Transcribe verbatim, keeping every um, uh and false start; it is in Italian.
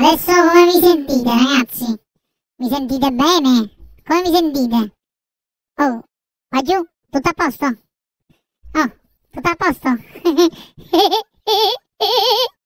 Adesso come vi sentite, ragazzi? Mi sentite bene? Come vi sentite? Oh, qua giù? Tutto a posto? Oh, tutto a posto?